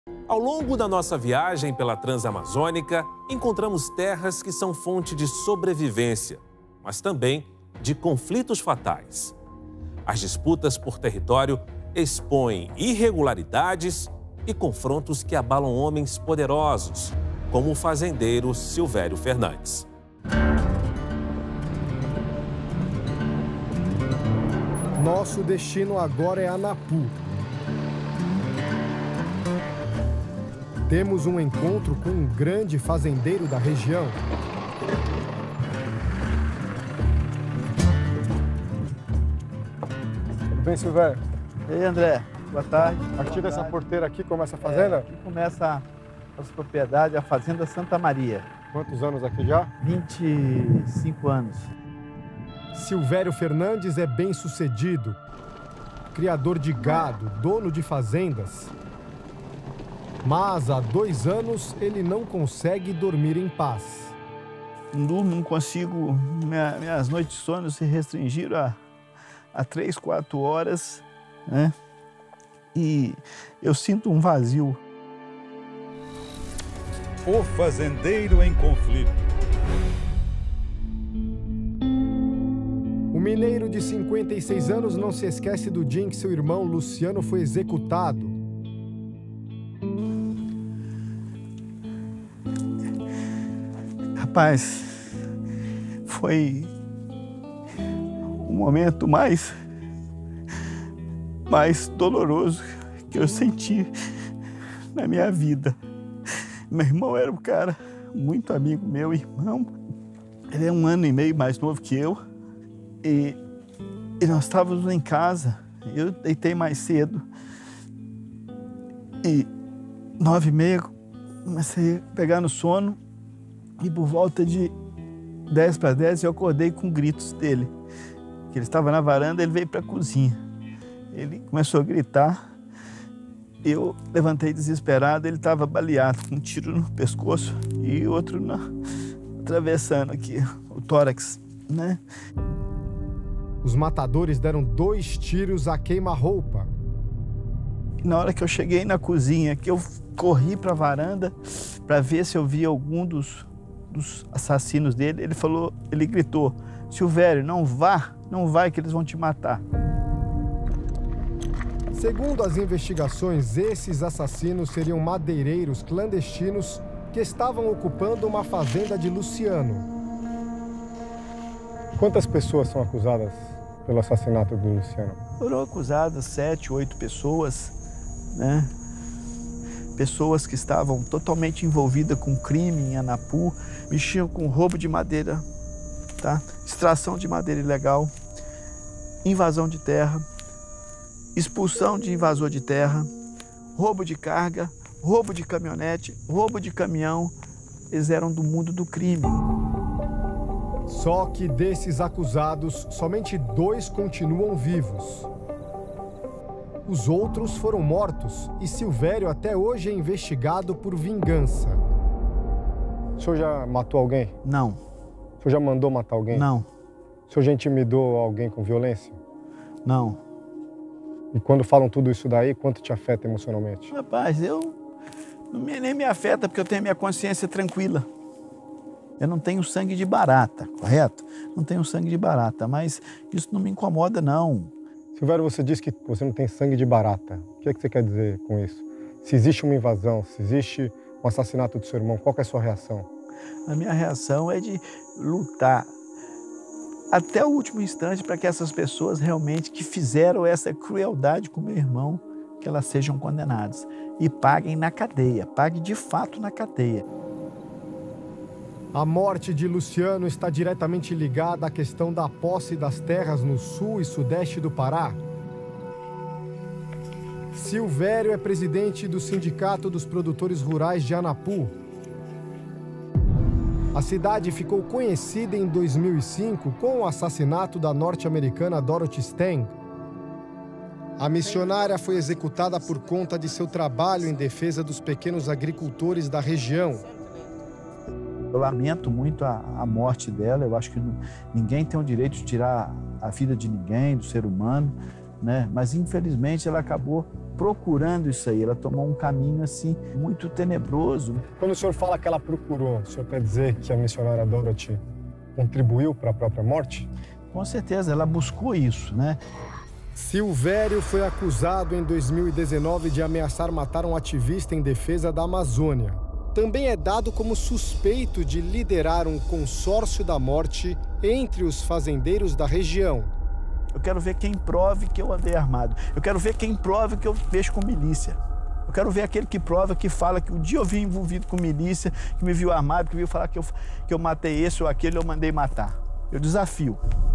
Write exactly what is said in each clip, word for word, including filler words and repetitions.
Ao longo da nossa viagem pela Transamazônica, encontramos terras que são fonte de sobrevivência, mas também de conflitos fatais. As disputas por território expõem irregularidades e confrontos que abalam homens poderosos, como o fazendeiro Silvério Fernandes. Nosso destino agora é Anapu. Temos um encontro com um grande fazendeiro da região. Tudo bem, Silvério? E aí, André, boa tarde. A partir boa dessa tarde. porteira aqui começa a fazenda? É, aqui começa as propriedades, a Fazenda Santa Maria. Quantos anos aqui já? vinte e cinco anos. Silvério Fernandes é bem-sucedido, criador de gado, dono de fazendas. Mas há dois anos ele não consegue dormir em paz. Não durmo, não consigo. Minha, minhas noites de sono se restringiram a, a três, quatro horas, né? E eu sinto um vazio. O fazendeiro em conflito. O mineiro de cinquenta e seis anos não se esquece do dia em que seu irmão Luciano foi executado. Rapaz, foi o momento mais, mais doloroso que eu senti na minha vida. Meu irmão era um cara muito amigo meu, irmão. Ele é um ano e meio mais novo que eu. E, e nós estávamos em casa. Eu deitei mais cedo. E nove e meia comecei a pegar no sono. E por volta de dez para dez eu acordei com gritos dele. Que ele estava na varanda, ele veio para a cozinha. Ele começou a gritar. Eu levantei desesperado, ele estava baleado, com um tiro no pescoço e outro na, atravessando aqui o tórax, né? Os matadores deram dois tiros a queima-roupa. Na hora que eu cheguei na cozinha, que eu corri para a varanda para ver se eu via algum dos dos assassinos dele, ele falou, ele gritou: Silvério, não vá, não vai que eles vão te matar. Segundo as investigações, esses assassinos seriam madeireiros clandestinos que estavam ocupando uma fazenda de Luciano. Quantas pessoas são acusadas pelo assassinato do Luciano? Foram acusadas sete, oito pessoas, né? Pessoas que estavam totalmente envolvidas com crime em Anapu, mexiam com roubo de madeira, tá? Extração de madeira ilegal, invasão de terra, expulsão de invasor de terra, roubo de carga, roubo de caminhonete, roubo de caminhão. Eles eram do mundo do crime. Só que desses acusados, somente dois continuam vivos. Os outros foram mortos e Silvério até hoje é investigado por vingança. O senhor já matou alguém? Não. O senhor já mandou matar alguém? Não. O senhor já intimidou alguém com violência? Não. E quando falam tudo isso daí, quanto te afeta emocionalmente? Rapaz, eu não me, nem me afeta porque eu tenho a minha consciência tranquila. Eu não tenho sangue de barata, correto? Não tenho sangue de barata, mas isso não me incomoda, não. Silvério, você disse que você não tem sangue de barata. O que é que você quer dizer com isso? Se existe uma invasão, se existe um assassinato do seu irmão, qual que é a sua reação? A minha reação é de lutar até o último instante para que essas pessoas realmente que fizeram essa crueldade com meu irmão, que elas sejam condenadas e paguem na cadeia, paguem de fato na cadeia. A morte de Luciano está diretamente ligada à questão da posse das terras no sul e sudeste do Pará. Silvério é presidente do Sindicato dos Produtores Rurais de Anapu. A cidade ficou conhecida em dois mil e cinco com o assassinato da norte-americana Dorothy Stang. A missionária foi executada por conta de seu trabalho em defesa dos pequenos agricultores da região. Eu lamento muito a, a morte dela. Eu acho que não, ninguém tem o direito de tirar a vida de ninguém, do ser humano, né? Mas infelizmente ela acabou procurando isso aí, ela tomou um caminho assim muito tenebroso. Quando o senhor fala que ela procurou, o senhor quer dizer que a missionária Dorothy contribuiu para a própria morte? Com certeza, ela buscou isso, né? Silvério foi acusado em dois mil e dezenove de ameaçar matar um ativista em defesa da Amazônia. Também é dado como suspeito de liderar um consórcio da morte entre os fazendeiros da região. Eu quero ver quem prove que eu andei armado. Eu quero ver quem prove que eu mexo com milícia. Eu quero ver aquele que prova, que fala que um dia eu vim envolvido com milícia, que me viu armado, que viu falar que eu, que eu matei esse ou aquele, eu mandei matar. Eu desafio.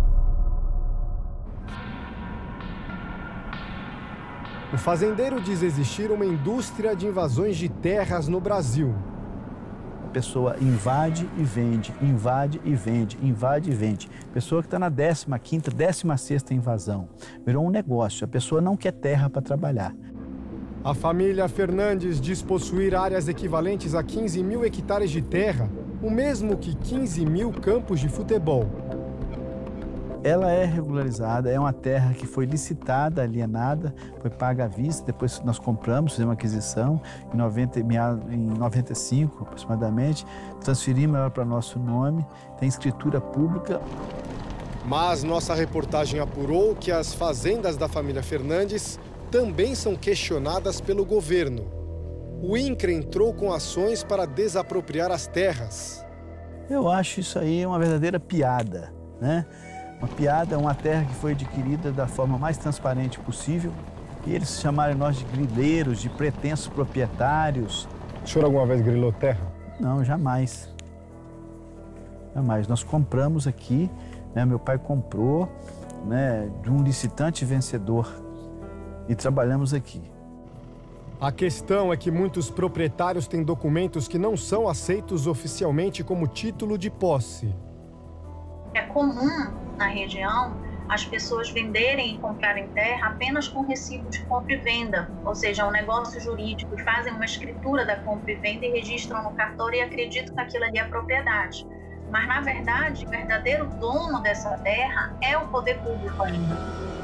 O fazendeiro diz existir uma indústria de invasões de terras no Brasil. A pessoa invade e vende, invade e vende, invade e vende. Pessoa que está na décima quinta, décima sexta invasão. Virou um negócio, a pessoa não quer terra para trabalhar. A família Fernandes diz possuir áreas equivalentes a quinze mil hectares de terra, o mesmo que quinze mil campos de futebol. Ela é regularizada, é uma terra que foi licitada, alienada, foi paga à vista, depois nós compramos, fizemos uma aquisição, em, noventa, em noventa e cinco aproximadamente, transferimos ela para nosso nome, tem escritura pública. Mas nossa reportagem apurou que as fazendas da família Fernandes também são questionadas pelo governo. O INCRA entrou com ações para desapropriar as terras. Eu acho isso aí uma verdadeira piada, né? Uma piada, uma terra que foi adquirida da forma mais transparente possível. E eles chamaram nós de grileiros, de pretensos proprietários. O senhor alguma vez grilou terra? Não, jamais. Jamais. Nós compramos aqui, né? Meu pai comprou, né, de um licitante vencedor e trabalhamos aqui. A questão é que muitos proprietários têm documentos que não são aceitos oficialmente como título de posse. É comum na região as pessoas venderem e comprarem terra apenas com recibo de compra e venda, ou seja, um negócio jurídico, e fazem uma escritura da compra e venda e registram no cartório e acreditam que aquilo ali é propriedade. Mas, na verdade, o verdadeiro dono dessa terra é o poder público ainda.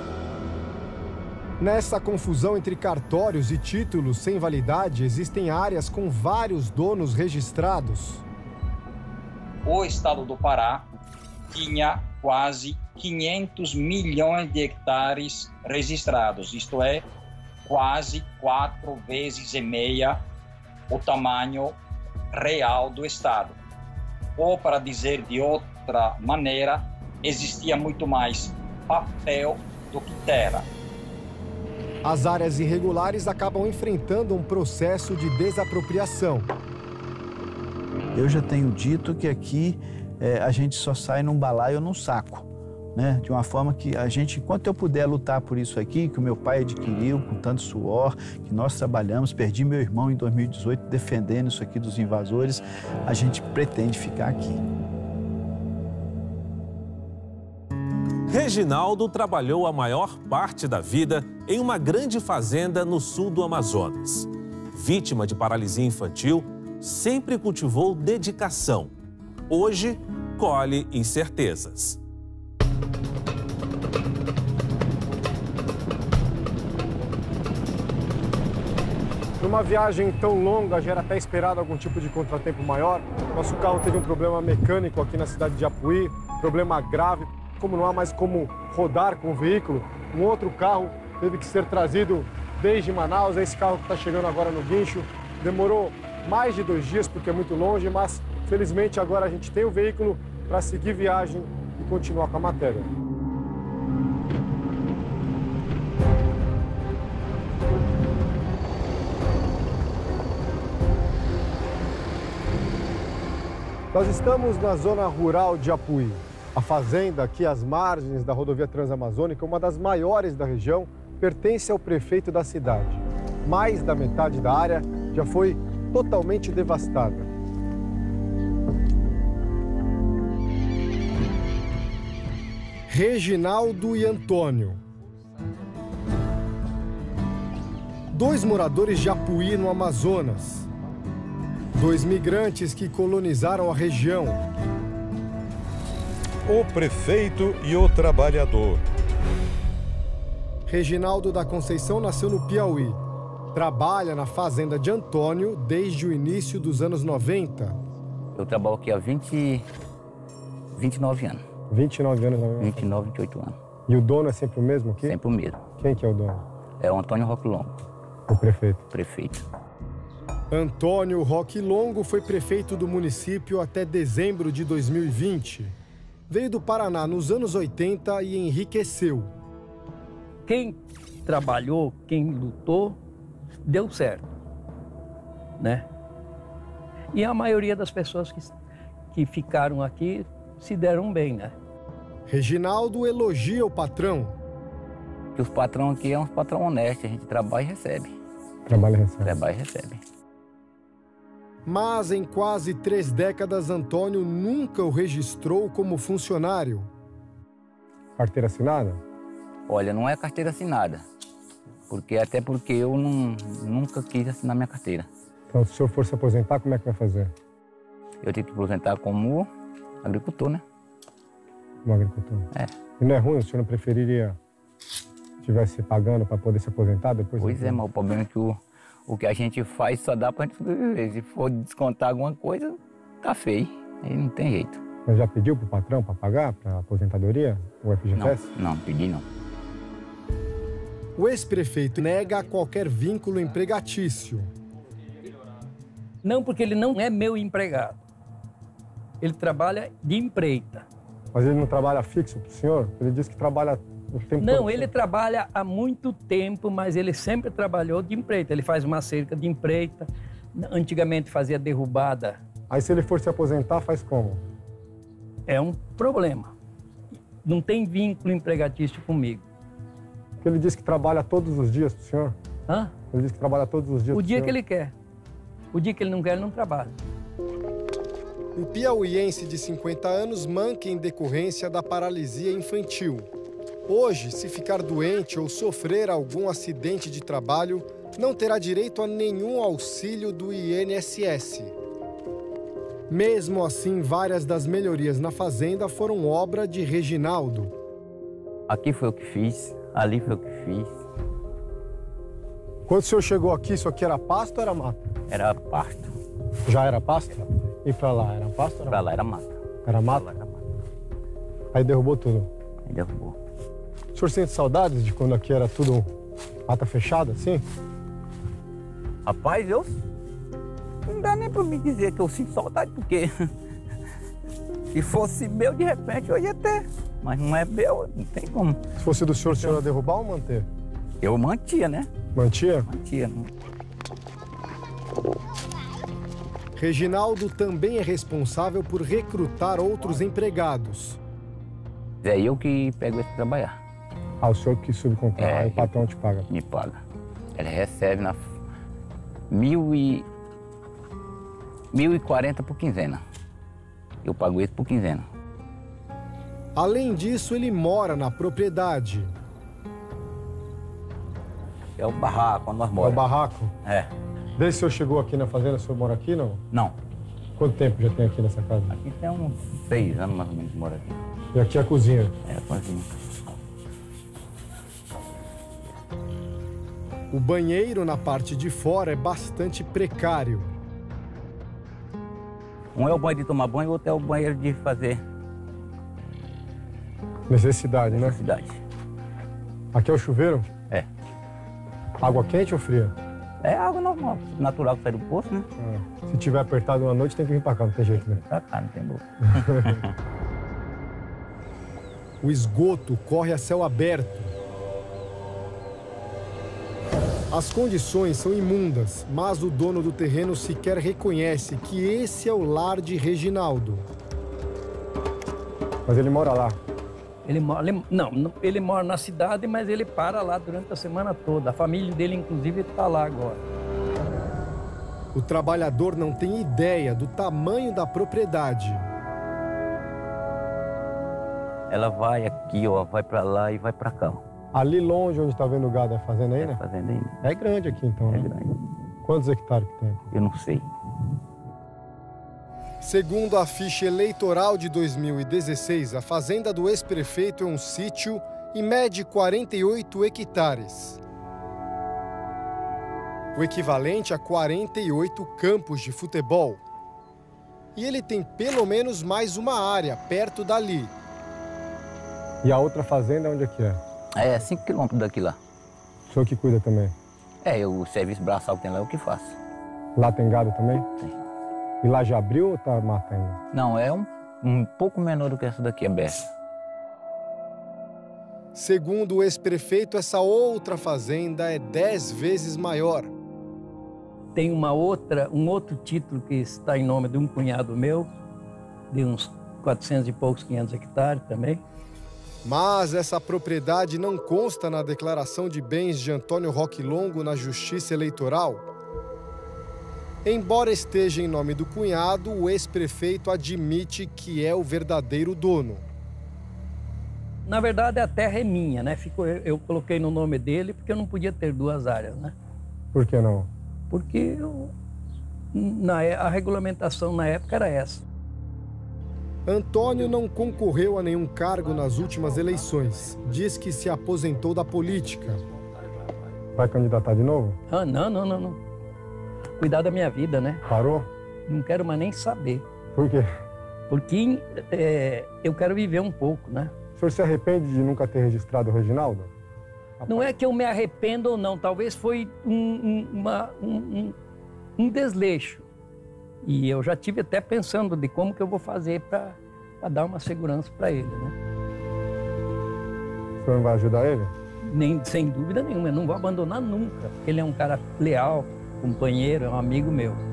Nessa confusão entre cartórios e títulos sem validade, existem áreas com vários donos registrados. O estado do Pará tinha quase quinhentos milhões de hectares registrados, isto é, quase quatro vezes e meia o tamanho real do estado. Ou, para dizer de outra maneira, existia muito mais papel do que terra. As áreas irregulares acabam enfrentando um processo de desapropriação. Eu já tenho dito que aqui é, a gente só sai num balaio ou num saco, né? De uma forma que a gente, enquanto eu puder lutar por isso aqui, que o meu pai adquiriu com tanto suor, que nós trabalhamos, perdi meu irmão em dois mil e dezoito defendendo isso aqui dos invasores, a gente pretende ficar aqui. Reginaldo trabalhou a maior parte da vida em uma grande fazenda no sul do Amazonas. Vítima de paralisia infantil, sempre cultivou dedicação. Hoje, colhe incertezas. Numa viagem tão longa, já era até esperado algum tipo de contratempo maior. Nosso carro teve um problema mecânico aqui na cidade de Apuí, problema grave. Como não há mais como rodar com o veículo, um outro carro teve que ser trazido desde Manaus. Esse carro que está chegando agora no guincho demorou mais de dois dias porque é muito longe, mas felizmente agora a gente tem o veículo para seguir viagem e continuar com a matéria. Nós estamos na zona rural de Apuí. A fazenda, aqui às margens da rodovia Transamazônica, uma das maiores da região, pertence ao prefeito da cidade. Mais da metade da área já foi totalmente devastada. Reginaldo e Antônio. Dois moradores de Apuí, no Amazonas. Dois migrantes que colonizaram a região. O prefeito e o trabalhador. Reginaldo da Conceição nasceu no Piauí. Trabalha na fazenda de Antônio desde o início dos anos noventa. Eu trabalho aqui há vinte, vinte e nove anos. vinte e nove anos, né? vinte e nove, vinte e oito anos. E o dono é sempre o mesmo aqui? Sempre o mesmo. Quem que é o dono? É o Antônio Roque Longo. O prefeito. Prefeito. Antônio Roque Longo foi prefeito do município até dezembro de dois mil e vinte. Veio do Paraná nos anos oitenta e enriqueceu. Quem trabalhou, quem lutou, deu certo, né? E a maioria das pessoas que, que ficaram aqui se deram bem, né? Reginaldo elogia o patrão. Que os patrão aqui é um patrão honesto, a gente trabalha e recebe. Trabalha e recebe. Trabalha e recebe. Mas em quase três décadas, Antônio nunca o registrou como funcionário. Carteira assinada? Olha, não é carteira assinada. Porque, até porque eu não, nunca quis assinar minha carteira. Então, se o senhor for se aposentar, como é que vai fazer? Eu tenho que aposentar como agricultor, né? Como agricultor? É. E não é ruim? O senhor não preferiria estivesse pagando para poder se aposentar depois? Pois é, mas o problema é que o, o que a gente faz só dá para a gente sobreviver. Se for descontar alguma coisa, tá feio. Aí não tem jeito. Mas já pediu para o patrão para pagar, para a aposentadoria, o F G T S? Não, não, pedi não. O ex-prefeito nega qualquer vínculo empregatício. Não, porque ele não é meu empregado. Ele trabalha de empreita. Mas ele não trabalha fixo para o senhor? Ele disse que trabalha o tempo todo. Não, ele trabalha há muito tempo, mas ele sempre trabalhou de empreita. Ele faz uma cerca de empreita. Antigamente fazia derrubada. Aí se ele for se aposentar, faz como? É um problema. Não tem vínculo empregatício comigo. Porque ele disse que trabalha todos os dias para o senhor? Hã? Ele disse que trabalha todos os dias O pro dia senhor. que ele quer. O dia que ele não quer, ele não trabalha. O piauiense de cinquenta anos manca em decorrência da paralisia infantil. Hoje, se ficar doente ou sofrer algum acidente de trabalho, não terá direito a nenhum auxílio do I N S S. Mesmo assim, várias das melhorias na fazenda foram obra de Reginaldo. Aqui foi o que fiz, ali foi o que fiz. Quando o senhor chegou aqui, isso aqui era pasto ou era mata? Era pasto. Já era pasto? E pra lá, era pasto ou era Pra mata? lá era mata. Era mata? Pra lá era mata. Aí derrubou tudo. Aí derrubou. O senhor sente saudades de quando aqui era tudo mata fechada, assim? Rapaz, eu... Não dá nem pra me dizer que eu sinto saudade, porque... Se fosse meu, de repente, eu ia ter. Mas não é meu, não tem como. Se fosse do senhor, o senhor ia derrubar ou manter? Eu mantia, né? Mantia? Mantia. Reginaldo também é responsável por recrutar outros empregados. É eu que pego esse trabalhar. Ah, o senhor que subcontrata, É, aí o patrão te paga. Me paga. Ele recebe na mil e... mil e quarenta por quinzena. Eu pago isso por quinzena. Além disso, ele mora na propriedade. É o barraco, onde nós É o moramos. barraco? É. Desde que o senhor chegou aqui na fazenda, o senhor mora aqui, não? Não. Quanto tempo já tem aqui nessa casa? Aqui tem uns seis anos mais ou menos que mora aqui. E aqui é a cozinha? É, a cozinha. O banheiro na parte de fora é bastante precário. Um é o banheiro de tomar banho, o outro é o banheiro de fazer Necessidade, né? necessidade. Aqui é o chuveiro? É. Água quente ou fria? É água normal, natural que sai do poço, né? Ah, se tiver apertado uma noite, tem que vir pra cá, não tem jeito, né? Pra cá, não tem boca. O esgoto corre a céu aberto. As condições são imundas, mas o dono do terreno sequer reconhece que esse é o lar de Reginaldo. Mas ele mora lá. Ele mora, ele, não, não, ele mora na cidade, mas ele para lá durante a semana toda. A família dele, inclusive, está lá agora. O trabalhador não tem ideia do tamanho da propriedade. Ela vai aqui, ó, vai pra lá e vai pra cá. Ó. Ali longe, onde tá vendo o gado, é fazenda aí, É né? fazenda ainda. É grande aqui, então, É né? grande. Quantos hectares que tem aqui? Eu não sei. Segundo a ficha eleitoral de dois mil e dezesseis, a fazenda do ex-prefeito é um sítio e mede quarenta e oito hectares. O equivalente a quarenta e oito campos de futebol. E ele tem pelo menos mais uma área perto dali. E a outra fazenda onde é que é? É cinco quilômetros daqui lá. O senhor que cuida também? É, o serviço braçal que tem lá é o que faço. Lá tem gado também? Tem. E lá já abriu ou tá mata ainda? Não, é um, um pouco menor do que essa daqui, aberta. Segundo o ex-prefeito, essa outra fazenda é dez vezes maior. Tem uma outra, um outro título que está em nome de um cunhado meu, de uns quatrocentos e poucos, quinhentos hectares também. Mas essa propriedade não consta na declaração de bens de Antônio Roque Longo na Justiça Eleitoral. Embora esteja em nome do cunhado, o ex-prefeito admite que é o verdadeiro dono. Na verdade, a terra é minha, né? Ficou, eu, eu coloquei no nome dele porque eu não podia ter duas áreas, né? Por que não? Porque eu, na, a regulamentação na época era essa. Antônio não concorreu a nenhum cargo nas últimas eleições. Diz que se aposentou da política. Vai candidatar de novo? Ah, não, não, não, não. Cuidar da minha vida, né? Parou? Não quero mais nem saber. Por quê? Porque é, eu quero viver um pouco, né? O senhor se arrepende de nunca ter registrado o Reginaldo? Não é que eu me arrependo ou não, talvez foi um, um, uma, um, um, um desleixo. E eu já tive até pensando de como que eu vou fazer para dar uma segurança para ele, né? O senhor não vai ajudar ele? Nem, sem dúvida nenhuma, eu não vou abandonar nunca. Ele é um cara leal, companheiro, é um amigo meu.